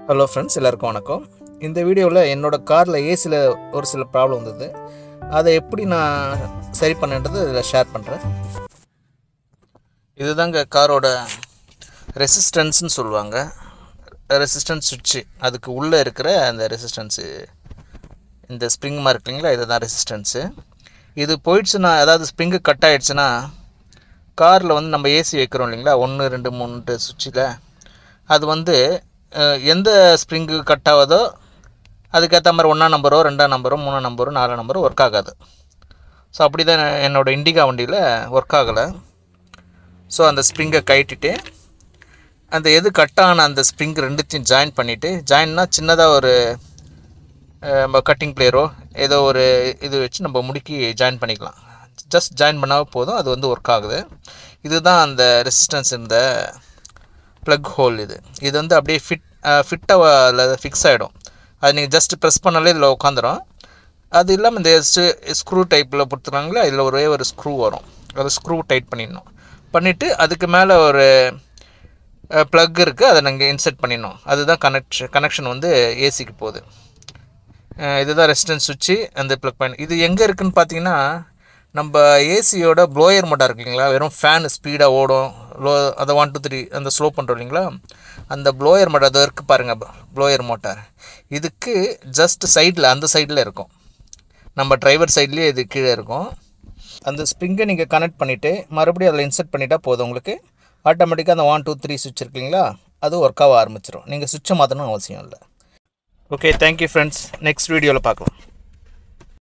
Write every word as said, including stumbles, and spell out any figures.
Hello friends, எல்லாருக்கும் வணக்கம். இந்த வீடியோவில் என்னோட காரில் ஏசியில் ஒரு சில ப்ராப்ளம் வந்தது. அதை எப்படி நான் சரி பண்ணுன்றது இதில் ஷேர் பண்ணுறேன். இதுதாங்க காரோட ரெசிஸ்டன்ஸ்னு சொல்லுவாங்க. ரெசிஸ்டன்ஸ் சுவிட்சு, அதுக்கு உள்ளே இருக்கிற அந்த ரெசிஸ்டன்ஸு, இந்த ஸ்ப்ரிங் மாதிரி இருக்குங்களா, இதுதான் ரெசிஸ்டன்ஸு. இது போயிடுச்சுன்னா, அதாவது ஸ்ப்ரிங்கு கட் ஆகிடுச்சுன்னா, காரில் வந்து நம்ம ஏசி வைக்கிறோம் இல்லைங்களா, ஒன்று ரெண்டு மூணுட்டு சுவிட்சில், அது வந்து எந்த ஸ்ப்ரிங்கு கட் ஆகுதோ அதுக்கேற்ற மாதிரி ஒன்றாம் நம்பரோ ரெண்டாம் நம்பரோ மூணாம் நம்பரோ நாலாம் நம்பரோ ஒர்க் ஆகாது. ஸோ அப்படி தான் என்னோடய இண்டிகா வண்டியில் ஒர்க் ஆகலை. ஸோ அந்த ஸ்ப்ரிங்கை கழட்டிட்டு அந்த எது கட் ஆன அந்த ஸ்ப்ரிங் ரெண்டுத்தையும் ஜாயின் பண்ணிவிட்டு, ஜாயின்னா சின்னதாக ஒரு நம்ம கட்டிங் பிளேயரோ ஏதோ ஒரு இது வச்சு நம்ம முடுக்கி ஜாயின் பண்ணிக்கலாம். ஜஸ்ட் ஜாயின் பண்ணால் போதும், அது வந்து ஒர்க் ஆகுது. இதுதான் அந்த ரெசிஸ்டன்ஸ் இந்த ப்ளக் ஹோல். இது இது வந்து அப்படியே ஃபிட் ஃபிட்டாக அதில் ஃபிக்ஸ் ஆகிடும். அது நீங்கள் ஜஸ்ட் ப்ரெஸ் பண்ணாலே இதில் உட்காந்துரும். அது இல்லாமல் இந்த ஸ்க்ரூ டைப்பில் கொடுத்துருக்காங்களே, இதில் ஒரே ஒரு ஸ்க்ரூ வரும், அதை ஸ்க்ரூ டைட் பண்ணிடணும். பண்ணிவிட்டு அதுக்கு மேலே ஒரு ப்ளக் இருக்குது, அதை நாங்கள் இன்செர்ட் பண்ணிடணும். அதுதான் கனெக்ஷன் கனெக்ஷன் வந்து ஏசிக்கு போகுது. இதுதான் ரெசிஸ்டன்ஸ் சுவிட்சு, அந்த ப்ளக் பாயிண்ட். இது எங்கே இருக்குதுன்னு பார்த்தீங்கன்னா, நம்ம ஏசியோட ப்ளோயர் மோட்டார் இருக்கு இல்லைங்களா, வெறும் ஃபேன் ஸ்பீடாக ஓடும், லோ அதை ஒன் டூ த்ரீ அந்த ஸ்லோ பண்ணுறோம் இல்லைங்களா, அந்த ப்ளோயர் மோட்டார் அது இருக்குது பாருங்கள், ப்ளோயர் மோட்டார். இதுக்கு ஜஸ்ட் சைடில், அந்த சைடில் இருக்கும், நம்ம டிரைவர் சைட்லேயே இது கீழே இருக்கும். அந்த ஸ்ப்ரிங்கை நீங்கள் கனெக்ட் பண்ணிவிட்டு மறுபடியும் அதில் இன்செர்ட் பண்ணிட்டா போதும், உங்களுக்கு ஆட்டோமேட்டிக்காக அந்த ஒன் டூ த்ரீ சுவிட்ச் இருக்கு இல்லைங்களா, அது ஒர்க் ஆக ஆரம்பிச்சிடும். நீங்கள் சுவிட்சை மாற்றணும் அவசியம் இல்லை. Okay, thank you friends. நெக்ஸ்ட் வீடியோவில் பார்க்கலாம்.